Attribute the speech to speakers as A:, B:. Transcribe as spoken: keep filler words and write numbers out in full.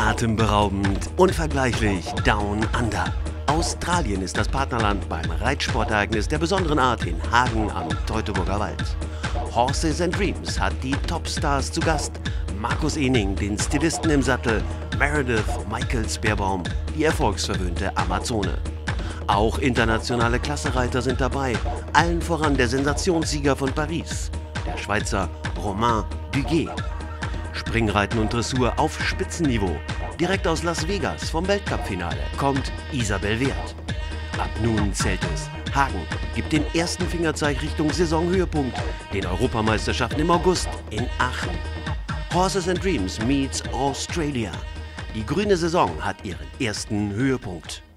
A: Atemberaubend, unvergleichlich Down Under. Australien ist das Partnerland beim Reitsportereignis der besonderen Art in Hagen am Teutoburger Wald. Horses and Dreams hat die Topstars zu Gast. Markus Ehning, den Stilisten im Sattel, Meredith Michaels-Beerbaum, die erfolgsverwöhnte Amazone. Auch internationale Klassereiter sind dabei, allen voran der Sensationssieger von Paris, der Schweizer Romain Duguay. Springreiten und Dressur auf Spitzenniveau. Direkt aus Las Vegas vom Weltcup-Finale kommt Isabel Wert. Ab nun zählt es. Hagen gibt den ersten Fingerzeig Richtung Saisonhöhepunkt, den Europameisterschaften im August in Aachen. Horses and Dreams meets Australia. Die grüne Saison hat ihren ersten Höhepunkt.